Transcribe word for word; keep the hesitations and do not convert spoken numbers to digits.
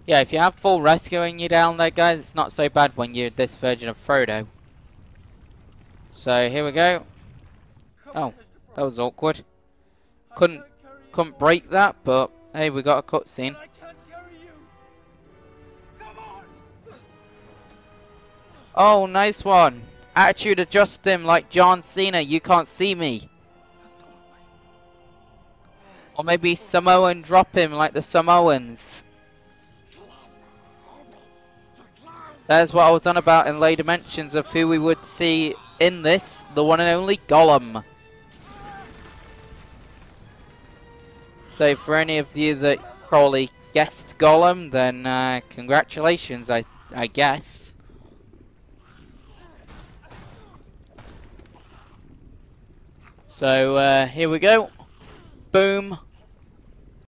Yeah, if you have full rescuing you down there, guys, it's not so bad when you're this version of Frodo. So here we go. Oh, that was awkward. Couldn't couldn't break that, but hey, we got a cutscene. Oh, nice one. Attitude adjust him like John Cena. You can't see me. Or maybe Samoan drop him like the Samoans. That's what I was on about in Lay Dimensions of who we would see in this. The one and only Gollum. So for any of you that probably guessed Gollum, then uh, congratulations, I, I guess. So uh, here we go. Boom.